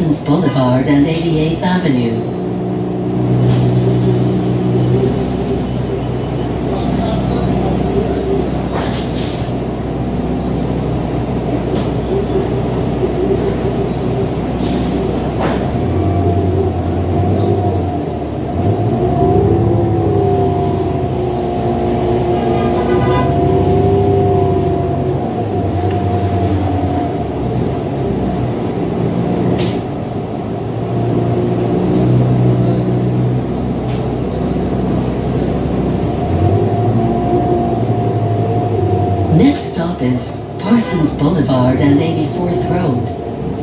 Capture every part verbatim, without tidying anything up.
Parsons Boulevard and eighty-eighth Avenue. Next stop is Parsons Boulevard and eighty-fourth Road.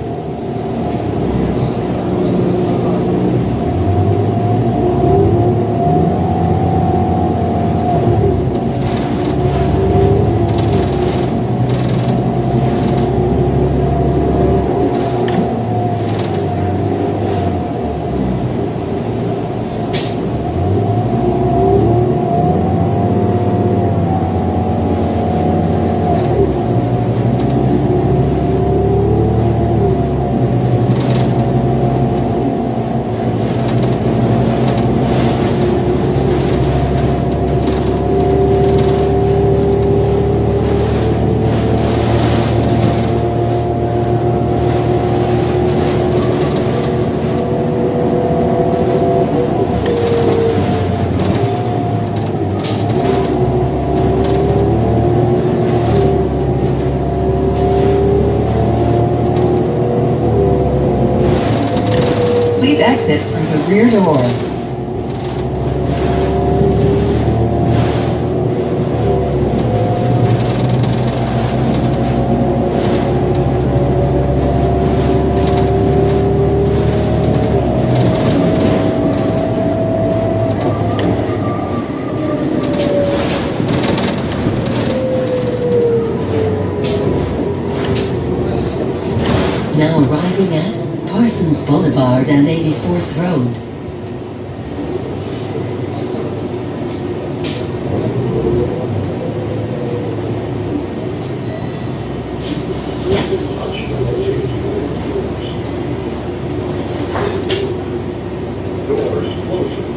Please exit from the rear door. Now arriving at Parsons Boulevard and eighty-fourth Road. Doors closing.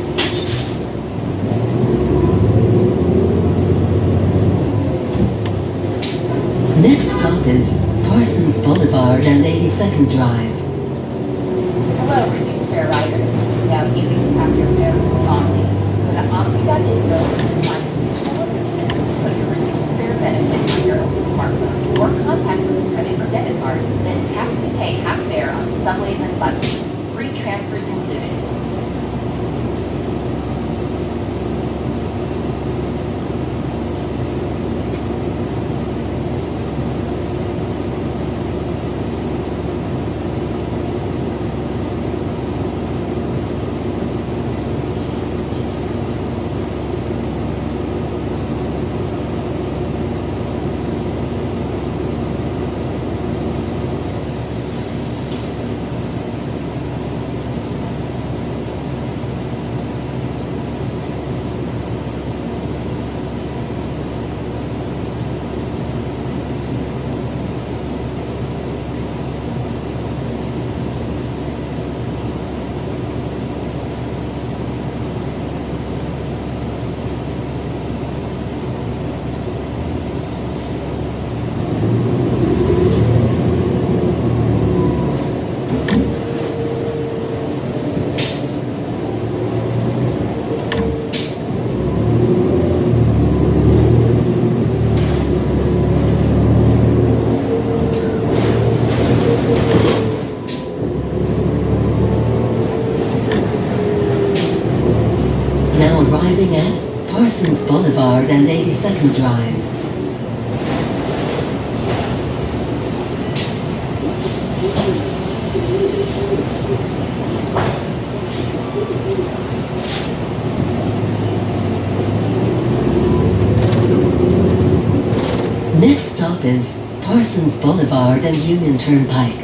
Next stop is Parsons Boulevard and eighty-second Drive. Hello, reduced fare riders. Now you can tap your fare remotely. Go to omni dot info and find a useful assistant to put your reduced fare benefit on your own smartphone or contactless credit or debit card. Then tap to pay half fare on subways and buses. Free transfers included. Now arriving at Parsons Boulevard and eighty-second Drive. Next stop is Parsons Boulevard and Union Turnpike.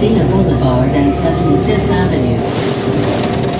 Casino Boulevard and seventy-fifth Avenue.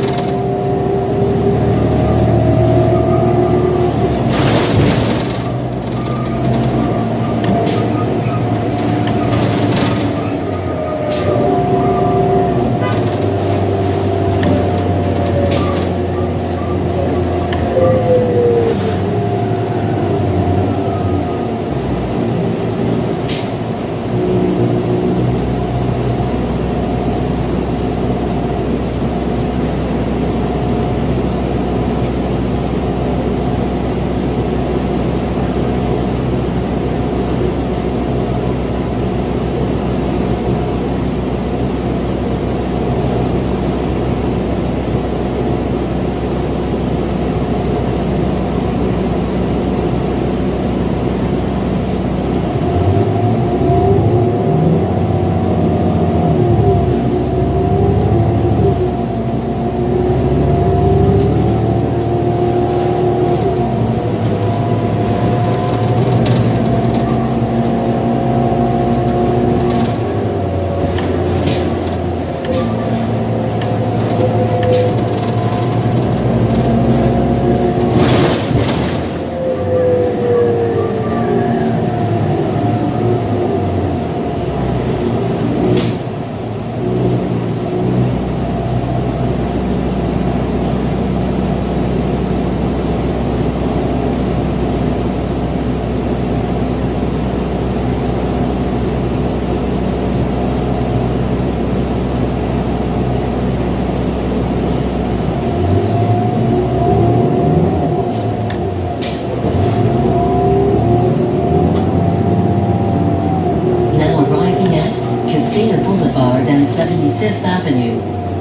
seventy-fifth Avenue.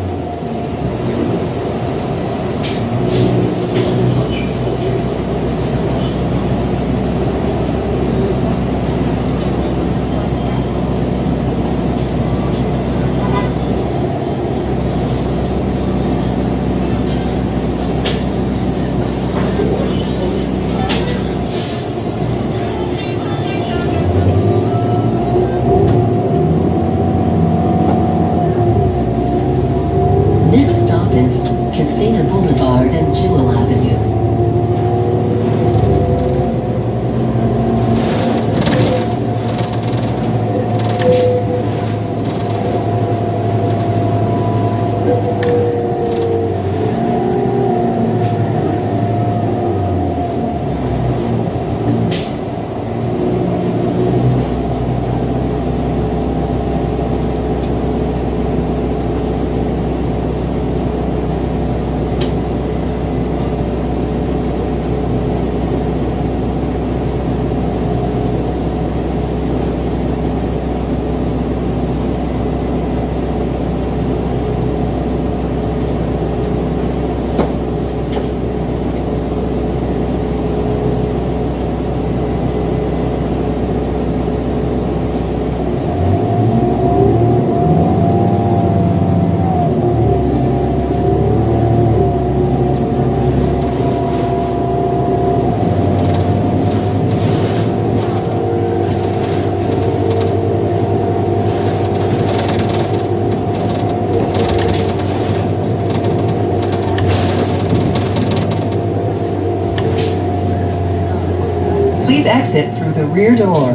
Please exit through the rear door.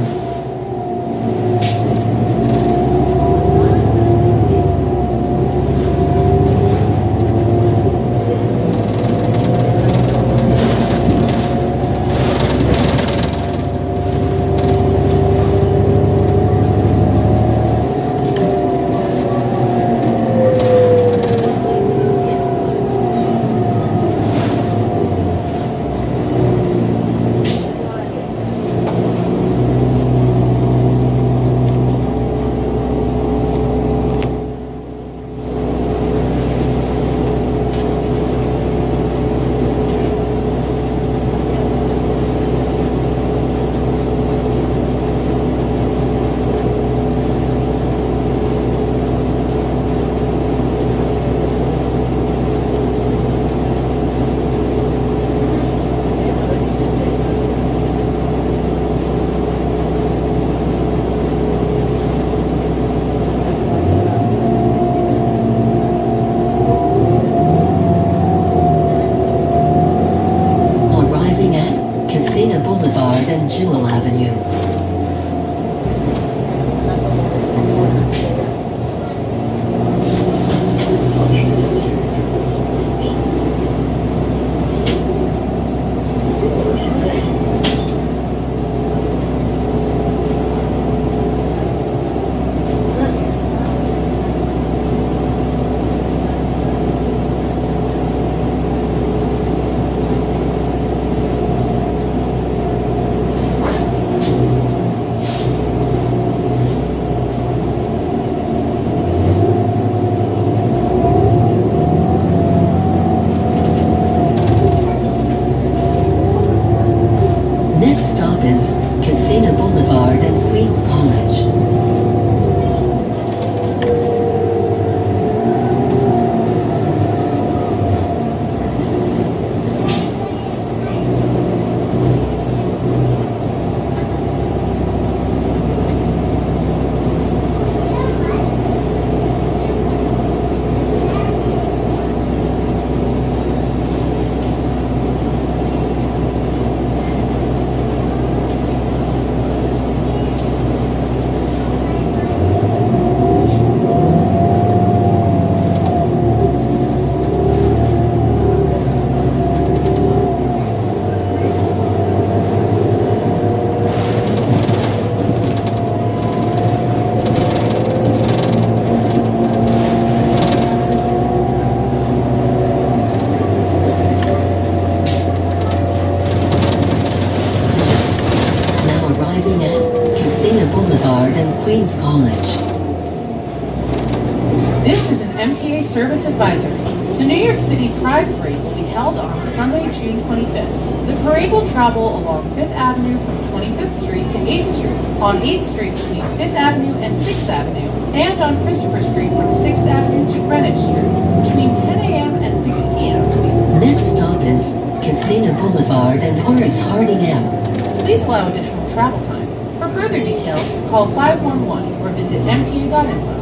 This is an M T A service advisory. The New York City Pride Parade will be held on Sunday, June twenty-fifth. The parade will travel along Fifth Avenue from twenty-fifth Street to eighth Street, on eighth Street between Fifth Avenue and sixth Avenue, and on Christopher Street from sixth Avenue to Greenwich Street between ten A M and six P M Next stop is Casino Boulevard and Horace Harding Ave. Please allow additional travel time. For further details, call five one one or visit M T A dot info.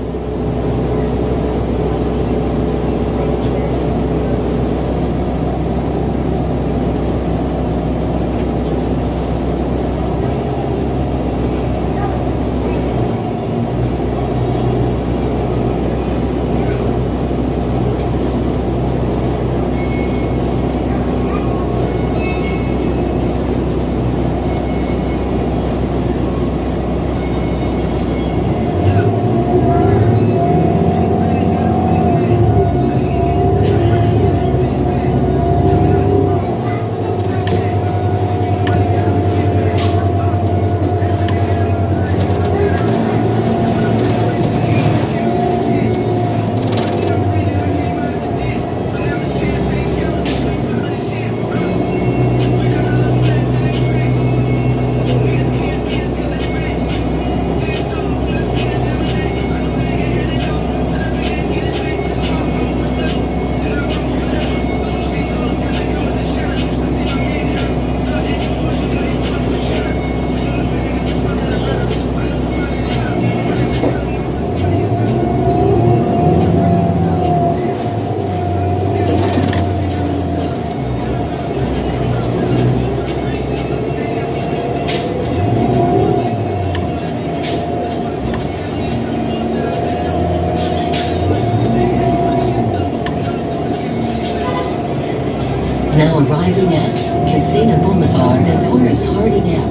Now arriving at Casino Boulevard and Horace Harding Ave.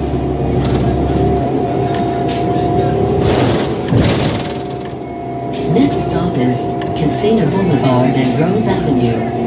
Next stop is Casino Boulevard and Rose Avenue.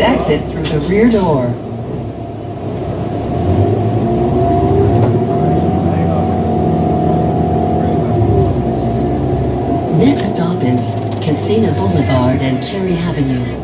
exit through the rear door. Next stop is Casino Boulevard and Cherry Avenue.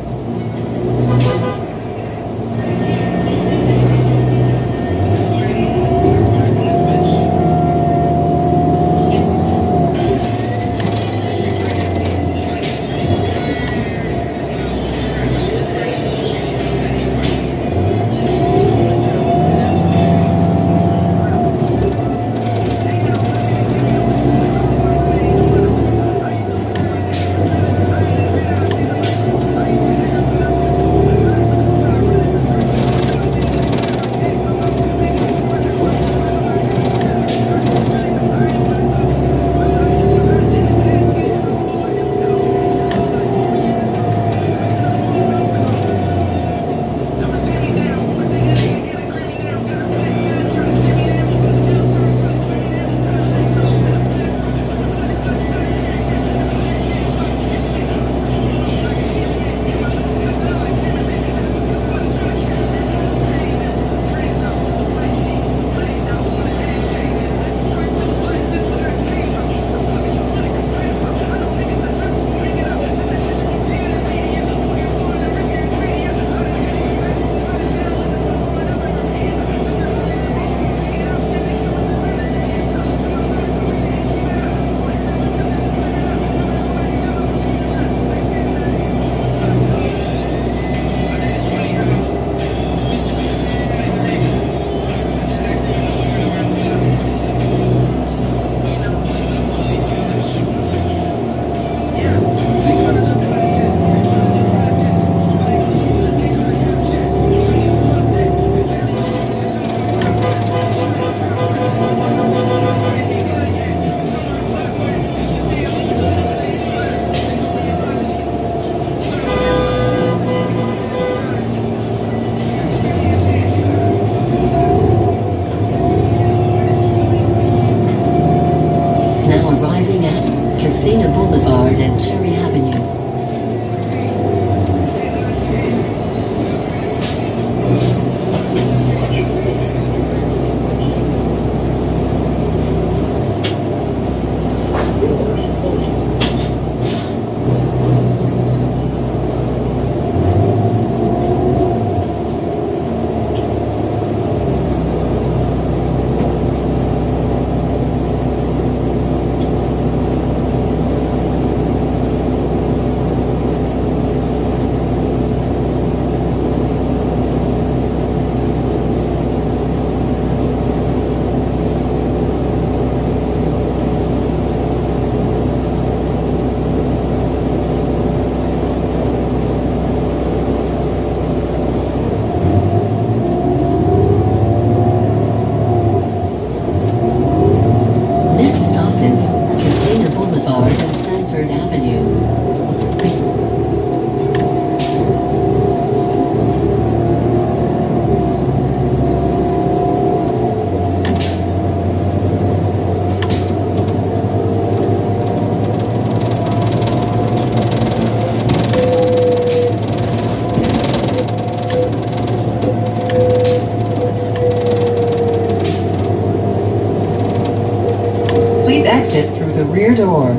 exit through the rear door.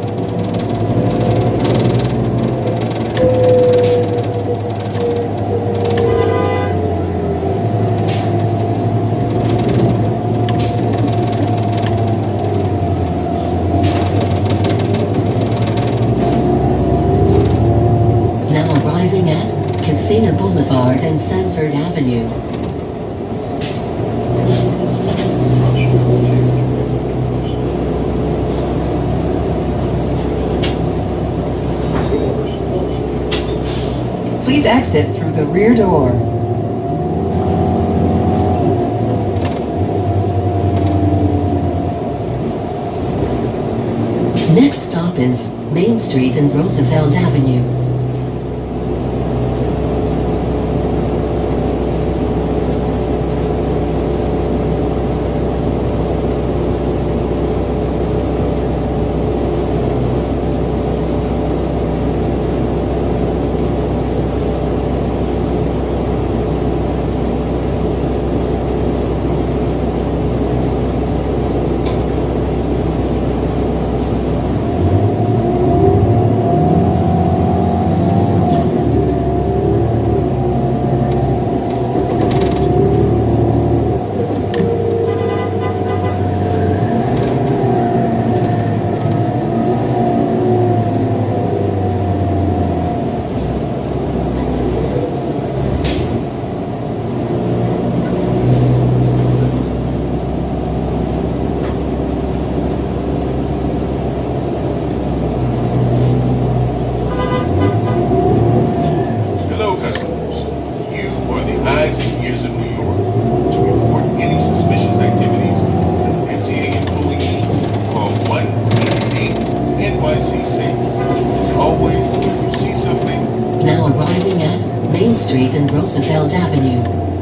Now arriving at Casino Boulevard and Sanford Avenue. Please exit through the rear door. Next stop is Main Street and Roosevelt Avenue. fly C safe. As always, if you see something, Now arriving at Main Street and Roosevelt Avenue.